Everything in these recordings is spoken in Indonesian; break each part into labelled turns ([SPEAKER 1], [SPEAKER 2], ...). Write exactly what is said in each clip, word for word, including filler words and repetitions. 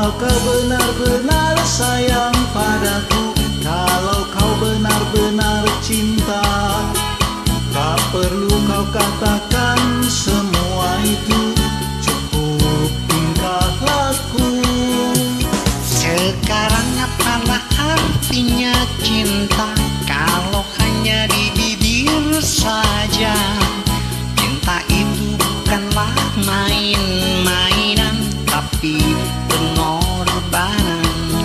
[SPEAKER 1] Kalau kau benar-benar sayang padaku, kalau kau benar-benar cinta, tak perlu kau katakan semua itu, cukup tingkah laku.
[SPEAKER 2] Sekarang apalah artinya cinta kalau hanya di bibir saja? Cinta itu bukanlah main-mainan, tapi pengorbanan.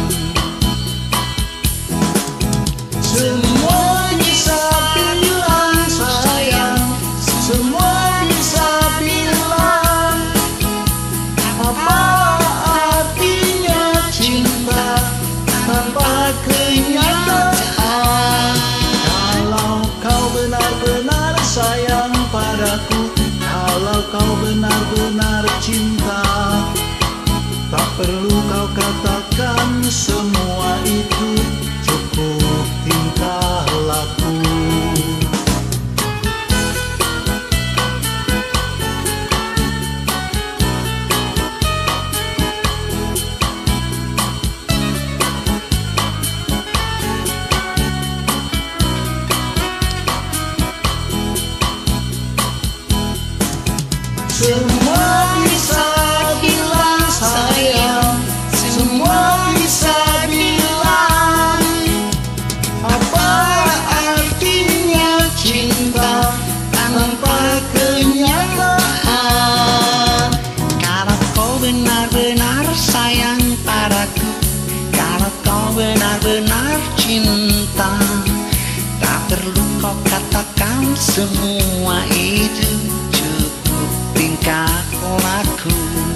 [SPEAKER 1] Semua bisa bilang sayang, semua bisa bilang apa artinya cinta tanpa kenyataan. Kalau kau benar-benar sayang padaku, kalau kau benar-benar cinta, tak perlu kau katakan semua itu, cukup tingkah laku. Semua bisa bilang sayang, semua bisa bilang apa artinya cinta tanpa kenyataan.
[SPEAKER 2] Kalau kau benar-benar sayang padaku, kalau kau benar-benar cinta, tak perlu kau katakan semua itu, cukup tingkah laku.